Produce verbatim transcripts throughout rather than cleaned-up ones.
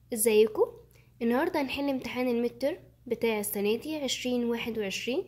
ازيكم؟ النهارده هنحل امتحان المتر بتاع السنه دي عشرين واحد وعشرين.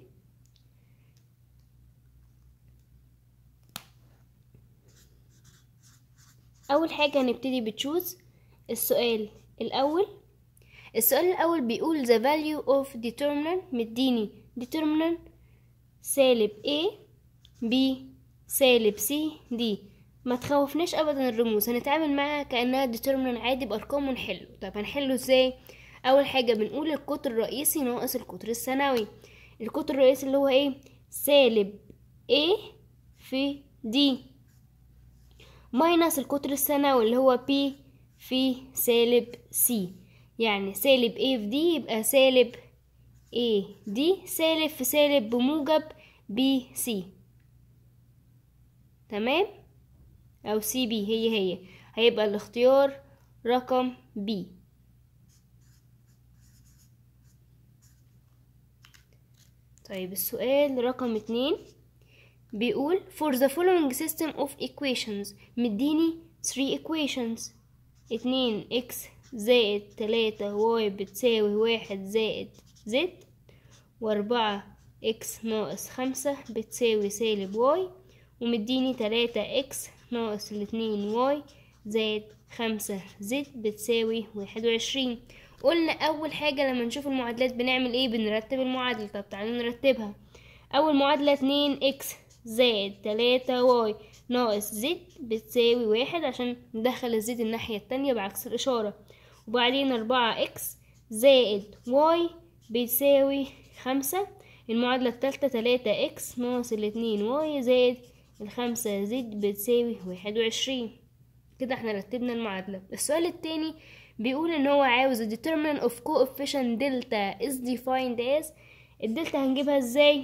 اول حاجه هنبتدي بتشوز السؤال الاول. السؤال الاول بيقول the value of determinant، مديني determinant سالب a b سالب c d. ما تخوفناش ابدا الرموز، هنتعامل معاها كانها determinant عادي بارقام ونحله. طب هنحله ازاي؟ اول حاجه بنقول القطر الرئيسي ناقص القطر الثانوي. القطر الرئيسي اللي هو ايه؟ سالب a في d ماينس القطر الثانوي اللي هو p في سالب c. يعني سالب a في d يبقى سالب a d سالب في سالب بموجب b c. تمام؟ او سي بي هي هي هيبقى الاختيار رقم بي. طيب السؤال رقم اتنين بيقول for the following system of equations، مديني three equations. اتنين x زائد تلاتة y بتساوي واحد زائد z، واربعة x ناقص خمسة بتساوي سالب y، ومديني تلاتة x ناقص الاتنين y زائد خمسة z بتساوي واحد وعشرين. قلنا اول حاجة لما نشوف المعادلات بنعمل ايه؟ بنرتب المعادلة. طب تعالوا نرتبها. اول معادلة اتنين x زائد تلاتة y ناقص z بتساوي واحد عشان ندخل الزد الناحية التانية بعكس الاشارة. وبعدين اربعة x زائد y بتساوي خمسة. المعادلة التالتة تلاتة x ناقص الاتنين y زائد الخمسة z بتساوي واحد وعشرين. كده احنا رتبنا المعادلة. السؤال التاني بيقول ان هو عاوز determinant of coefficient delta is defined as. الدلتا هنجيبها ازاي؟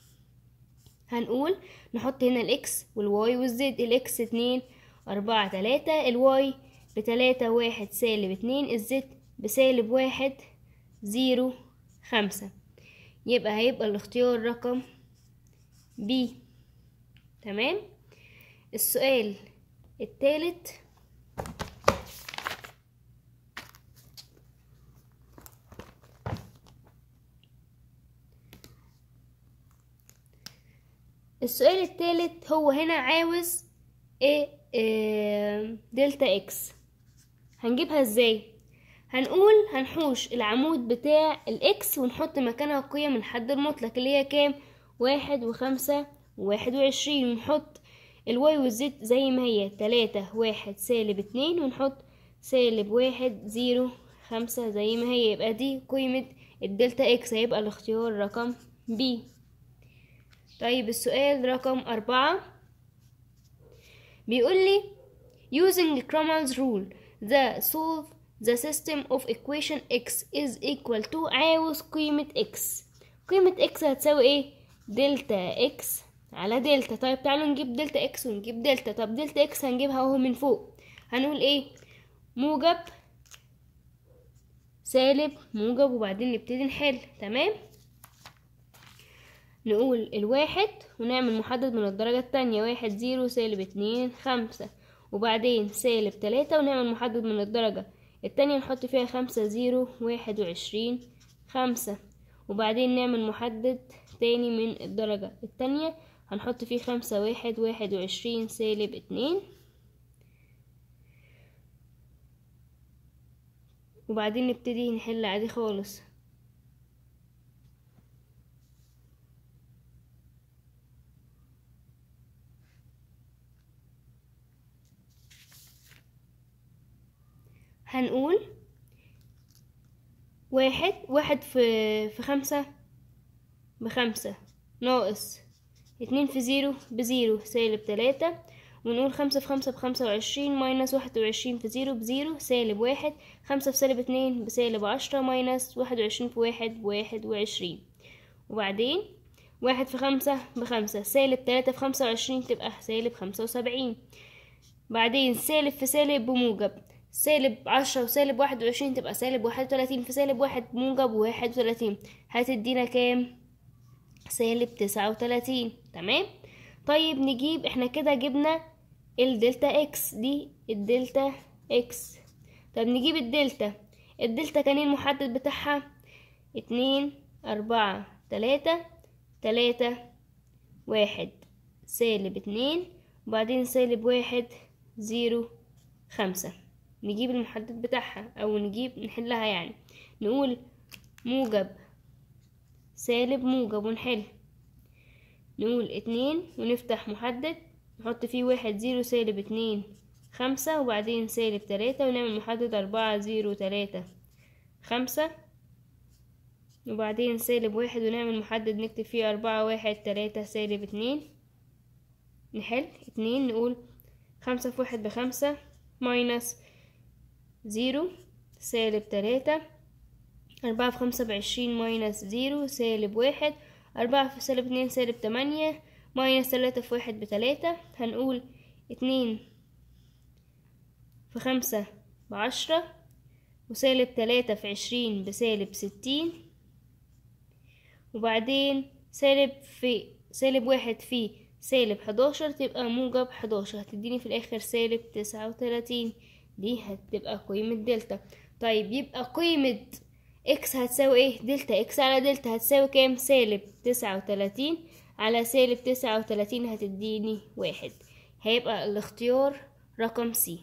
هنقول نحط هنا الاكس والواي والزد. الاكس اتنين اربعة تلاتة، الواي بتلاتة واحد سالب اتنين، الزد بسالب واحد زيرو خمسة. يبقى هيبقى الاختيار رقم بي. تمام. السؤال التالت السؤال التالت هو هنا عاوز ايه؟ اه دلتا اكس. هنجيبها ازاي؟ هنقول هنحوش العمود بتاع الاكس ونحط مكانها قيم الحد المطلق اللي هي كام؟ واحد وخمسة وواحد وعشرين، ونحط الواي والزد زي ما هي تلاتة واحد سالب اتنين، ونحط سالب واحد زيرو خمسة زي ما هي. يبقى دي قيمة الدلتا اكس، هيبقى الاختيار رقم بي. طيب السؤال رقم أربعة بيقول لي using Cramal's rule the solve the system of equation x is equal to. عاوز قيمة x. قيمة x هتساوي ايه؟ دلتا x على دلتا. طيب تعالوا نجيب دلتا x ونجيب دلتا. طب دلتا x هنجيبها اهو من فوق. هنقول ايه؟ موجب سالب موجب، وبعدين نبتدي نحل. تمام. نقول الواحد ونعمل محدد من الدرجة التانية، واحد زيرو سالب اتنين خمسة، وبعدين سالب تلاتة ونعمل محدد من الدرجة التانية نحط فيها خمسة زيرو واحد وعشرين خمسة، وبعدين نعمل محدد تاني من الدرجة التانية هنحط فيه خمسة واحد واحد وعشرين سالب اتنين، وبعدين نبتدي نحل عادي خالص. هنقول واحد واحد في في خمسة بخمسة، ناقص اتنين في زيرو بزيرو سالب تلاتة، ونقول خمسة في خمسة بخمسة وعشرين، ماينس واحد وعشرين في زيرو بزيرو سالب واحد، خمسة في سالب اتنين بسالب عشرة، ماينس واحد وعشرين في واحد بواحد وعشرين. وبعدين واحد في خمسة بخمسة، سالب تلاتة في خمسة وعشرين تبقى سالب خمسة وسبعين. بعدين سالب في سالب بموجب، سالب عشرة وسالب واحد وعشرين تبقى سالب واحد وتلاتين، في سالب واحد موجب واحد وتلاتين هتدينا كام؟ سالب تسعة وتلاتين. تمام. طيب نجيب، احنا كده جبنا الدلتا اكس، دي الدلتا اكس. طب نجيب الدلتا. الدلتا كان المحدد بتاعها اتنين أربعة تلاتة تلاتة واحد سالب اتنين وبعدين سالب واحد زيرو خمسة. نجيب المحدد بتاعها أو نجيب نحلها، يعني نقول موجب سالب موجب ونحل. نقول اتنين ونفتح محدد نحط فيه واحد زيرو سالب اتنين خمسة وبعدين سالب تلاتة ونعمل محدد أربعة زيرو تلاتة خمسة وبعدين سالب واحد ونعمل محدد نكتب فيه أربعة واحد تلاتة سالب اتنين. نحل اتنين نقول خمسة في واحد بخمسة ماينس زيرو سالب تلاتة، أربعة في خمسة بعشرين ماينس زيرو سالب واحد، أربعة في سالب اتنين سالب تمانية ماينس تلاتة في واحد بتلاتة. هنقول اتنين في خمسة بعشرة وسالب تلاتة في عشرين بسالب ستين وبعدين سالب في سالب واحد في سالب حداشر تبقى موجب حداشر، هتديني في الآخر سالب تسعة وتلاتين. دي هتبقى قيمة دلتا. طيب يبقى قيمة اكس هتساوي ايه؟ دلتا اكس على دلتا هتساوي كام؟ سالب تسعة وتلاتين على سالب تسعة وتلاتين هتديني واحد. هيبقى الاختيار رقم سي.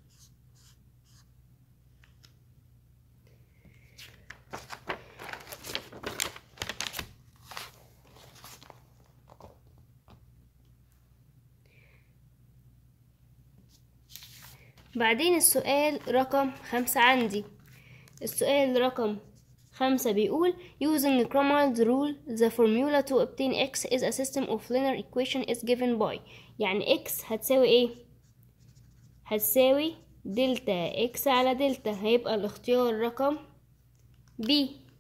بعدين السؤال رقم خمسة عندي. السؤال رقم خمسة بيقول using Cramer's rule the formula to obtain x is a system of linear equation is given by. يعني x هتساوي ايه؟ هتساوي دلتا x على دلتا، هيبقى الاختيار رقم B.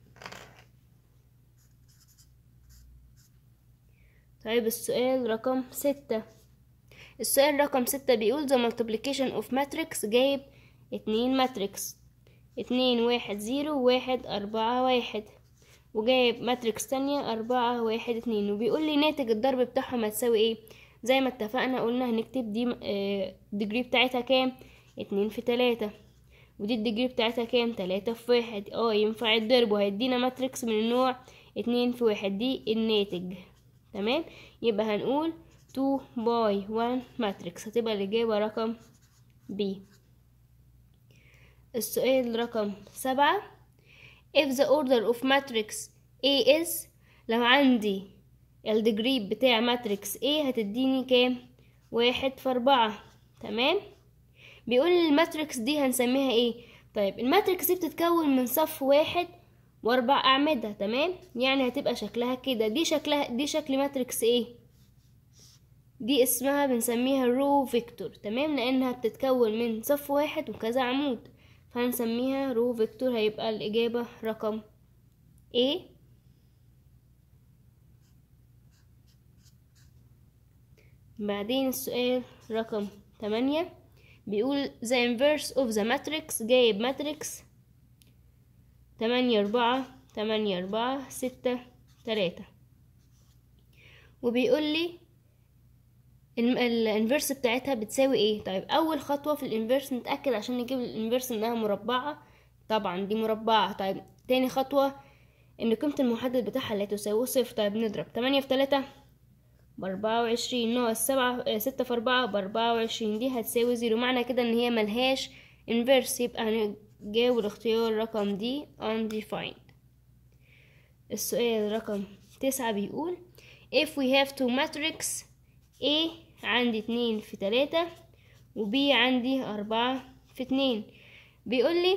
طيب السؤال رقم ستة. السؤال رقم ستة بيقول the multiplication of matrix جايب اتنين ماتريكس اتنين واحد زيرو واحد أربعة واحد وجايب ماتريكس تانية أربعة واحد اتنين، وبيقول لي ناتج الضرب بتاعهم هتساوي ايه؟ زي ما اتفقنا قلنا هنكتب دي الديجري بتاعتها كام؟ اتنين في تلاتة، ودي الديجري بتاعتها كام؟ تلاتة في واحد. اه ينفع الضرب وهيدينا ماتريكس من النوع اتنين في واحد، دي الناتج. تمام، يبقى هنقول two by one matrix، هتبقى الإجابة رقم B. السؤال رقم سبعة if the order of matrix A is، لو عندي الديجري بتاع ماتريكس A هتديني كام؟ واحد في أربعة. تمام، بيقول الماتريكس دي هنسميها ايه؟ طيب الماتريكس دي بتتكون من صف واحد واربع أعمدة. تمام، يعني هتبقى شكلها كده. دي شكلها دي شكل ماتريكس ايه؟ دي اسمها بنسميها رو فيكتور. تمام، لانها بتتكون من صف واحد وكذا عمود، فهنسميها رو فيكتور. هيبقى الإجابة رقم A. بعدين السؤال رقم تمانية بيقول the inverse of the matrix جايب ماتريكس تمانية أربعة تمانية أربعة ستة تلاتة، وبيقول لي الانفيرس بتاعتها بتساوي ايه. طيب اول خطوه في الانفيرس نتاكد عشان نجيب الانفيرس انها مربعه. طبعا دي مربعه. طيب تاني خطوه ان قيمه المحدد بتاعها لا تساوي صفر. طيب نضرب تمانية في تلاتة بأربعة وعشرين ناقص سبعة ستة في أربعة بأربعة وعشرين، دي هتساوي زيرو. معنى كده ان هي ملهاش انفيرس، يبقى هنجاوب الاختيار رقم دي undefined. السؤال رقم تسعة بيقول if we have two matrix A عندي اتنين في تلاتة و B عندي أربعة في اتنين، بيقولي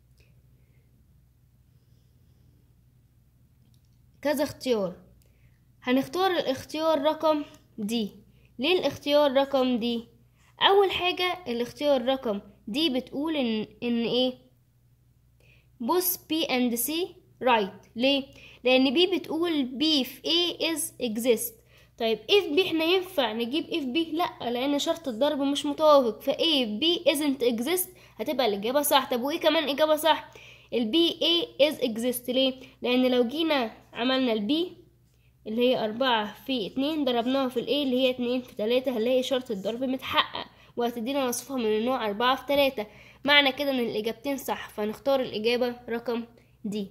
كذا اختيار. هنختار الاختيار رقم دي. ليه الاختيار رقم دي؟ أول حاجة الاختيار رقم دي بتقول إن إن إيه؟ بص B and C right. ليه؟ لأن B بتقول B في A is exist. طيب if B احنا ينفع نجيب if B؟ لا، لان شرط الضرب مش متوافق. ف A B isn't exist هتبقى الاجابه صح. طب وايه كمان اجابه صح؟ ال B A is exist. ليه؟ لان لو جينا عملنا ال B اللي هي أربعة في اتنين ضربناها في ال A اللي هي اتنين في تلاتة هنلاقي شرط الضرب متحقق وهتدينا وصفها من النوع أربعة في تلاتة. معنى كده ان الاجابتين صح، فنختار الاجابة رقم دي.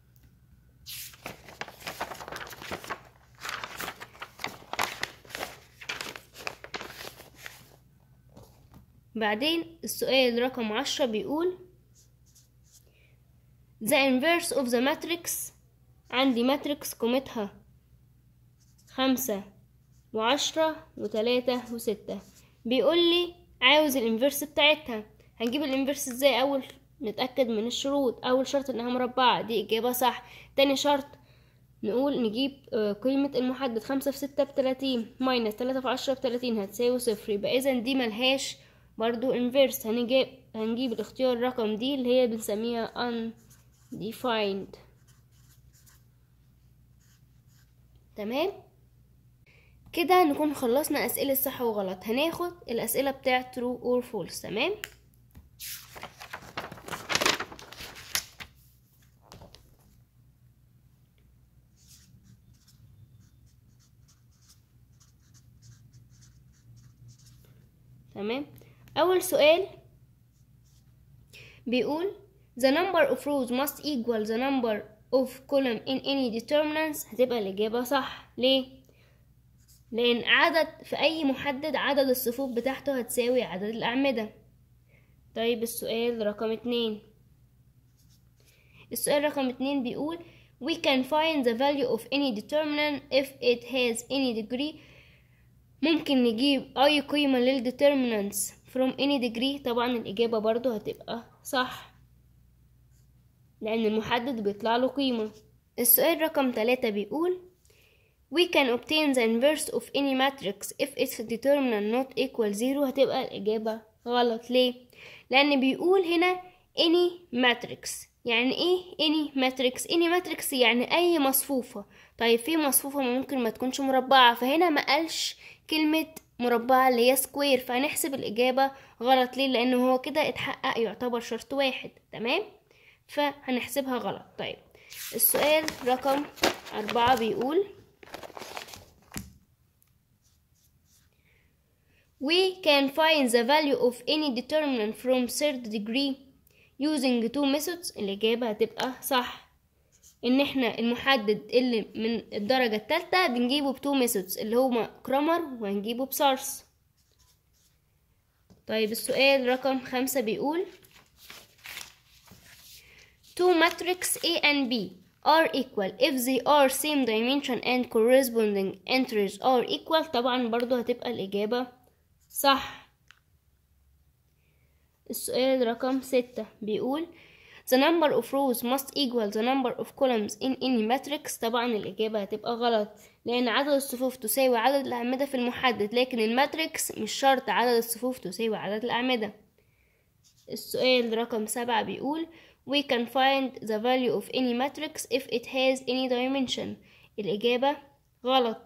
بعدين السؤال رقم عشرة بيقول the inverse of the matrix. عندي ماتريكس قيمتها خمسة وعشرة وتلاتة وستة، بيقول لي عاوز الانفرس بتاعتها. هنجيب الانفرس ازاي؟ اول نتأكد من الشروط. اول شرط انها مربعة، دي اجابة صح. تاني شرط نقول نجيب قيمة المحدد، خمسة في ستة بتلاتين ماينس تلاتة في عشرة بتلاتين هتساوي صفر، يبقى اذا دي ملهاش برضو انفرس. هنجيب هنجيب الاختيار رقم دي اللي هي بنسميها undefined. تمام كده نكون خلصنا اسئلة صح وغلط. هناخد الاسئلة بتاعة true or false. تمام تمام اول سؤال بيقول the number of rows must equal the number of column in any determinants. هتبقى الاجابة صح. ليه؟ لان عدد في اي محدد عدد الصفوف بتاعته هتساوي عدد الاعمدة. طيب السؤال رقم اتنين السؤال رقم اتنين بيقول we can find the value of any determinant if it has any degree. ممكن نجيب اي قيمة للdeterminants from any degree. طبعا الاجابة برضو هتبقى صح لان المحدد بيطلع له قيمة. السؤال رقم تلاتة بيقول we can obtain the inverse of any matrix if its determinant not equal zero. هتبقى الإجابة غلط. ليه؟ لأن بيقول هنا any matrix. يعني ايه any matrix؟ any matrix يعني أي مصفوفة. طيب في مصفوفة ممكن ما تكونش مربعة، فهنا ما قالش كلمة مربعة اللي هي سكوير، فهنحسب الإجابة غلط. ليه؟ لأنه هو كده اتحقق يعتبر شرط واحد. تمام؟ فهنحسبها غلط. طيب السؤال رقم أربعة بيقول we can find the value of any determinant from third degree using two methods. الإجابة هتبقى صح. إن احنا المحدد اللي من الدرجة الثالثة بنجيبه بتو methods اللي هما كرامر وهنجيبه بسارس. طيب السؤال رقم خمسة بيقول two matrix A and B are equal if they are same dimension and corresponding entries are equal. طبعا برضو هتبقى الإجابة صح. السؤال رقم ستة بيقول the number of rows must equal the number of columns in any matrix. طبعا الإجابة هتبقى غلط لأن عدد الصفوف تساوي عدد الأعمدة في المحدد، لكن الماتريكس مش شرط عدد الصفوف تساوي عدد الأعمدة. السؤال رقم سبعة بيقول we can find the value of any matrix if it has any dimension. الإجابة غلط.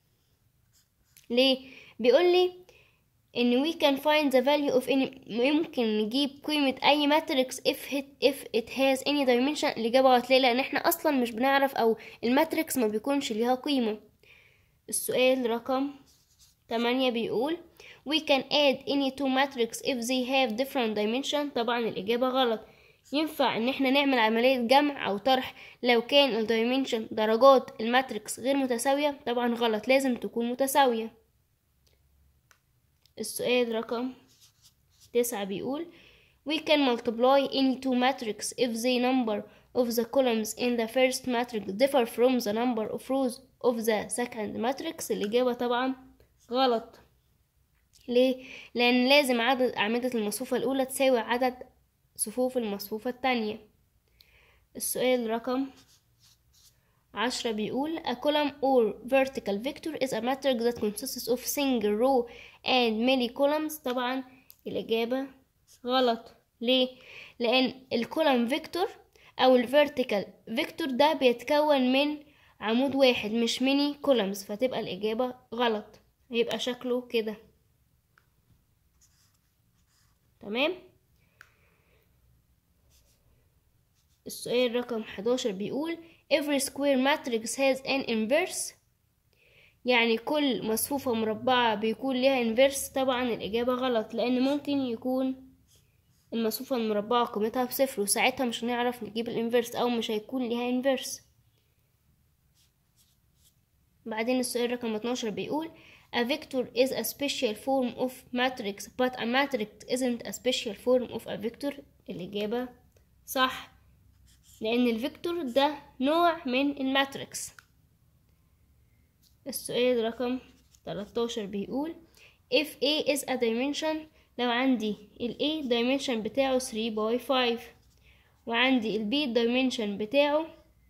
ليه؟ بيقول لي إن we can find the value of any، ممكن نجيب قيمة أي ماتريكس if it, if it has any dimension. الإجابة غلط. ليه؟ لأن احنا أصلا مش بنعرف أو الماتريكس ما بيكونش ليها قيمة. السؤال رقم تمانية بيقول we can add any two matrix if they have different dimension. طبعا الإجابة غلط. ينفع ان احنا نعمل عملية جمع او طرح لو كان الدايمنشن درجات الماتريكس غير متساوية؟ طبعا غلط، لازم تكون متساوية. السؤال رقم تسعة بيقول we can multiply any two matrix if the number of the columns in the first matrix differ from the number of rows of the second matrix. الإجابة طبعا غلط. ليه؟ لأن لازم عدد أعمدة المصفوفة الأولى تساوي عدد صفوف المصفوفة التانية. السؤال رقم عشرة بيقول a column or vertical vector is a matrix that consists of single row and many columns. طبعا الإجابة غلط. ليه؟ لأن الكولم فيكتور أو الفيرتيكال فيكتور ده بيتكون من عمود واحد مش ميني كولمز، فتبقى الإجابة غلط. هيبقى شكله كده. تمام. السؤال رقم حداشر بيقول every square matrix has an inverse. يعني كل مصفوفة مربعة بيكون لها inverse. طبعا الإجابة غلط لأن ممكن يكون المصفوفة المربعة قيمتها بصفر، وساعتها مش هنعرف نجيب الانفرس او مش هيكون ليها انفرس. بعدين السؤال رقم اتناشر بيقول a vector is a special form of matrix but a matrix isn't a special form of a vector. الإجابة صح، لأن الفيكتور ده نوع من الماتريكس. السؤال رقم تلتاشر بيقول if A is a dimension، لو عندي ال A dimension بتاعه three by five وعندي ال B dimension بتاعه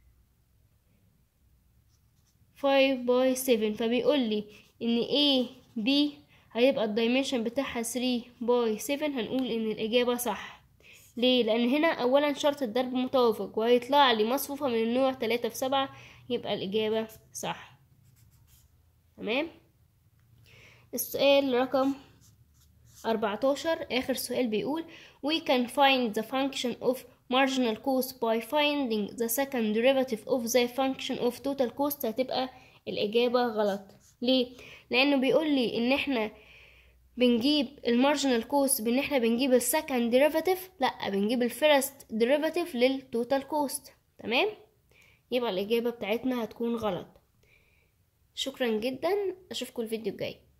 five by seven، فبيقول لي ان A B هيبقى الدايمنشن بتاعها three by seven. هنقول ان الإجابة صح. ليه؟ لأن هنا أولا شرط الضرب متوافق وهيطلع لي مصفوفة من النوع تلاتة في سبعة، يبقى الإجابة صح. تمام. السؤال رقم أربعتاشر آخر سؤال بيقول we can find the function of marginal cost by finding the second derivative of the function of total cost. هتبقى الإجابة غلط. ليه؟ لأنه بيقول لي إن إحنا بنجيب المارجنال كوست بإن إحنا بنجيب السكند ديريفاتيف، لأ بنجيب الفيرست ديريفاتيف للتوتال كوست. تمام؟ يبقى الإجابة بتاعتنا هتكون غلط. شكرا جدا، أشوفكم الفيديو الجاي.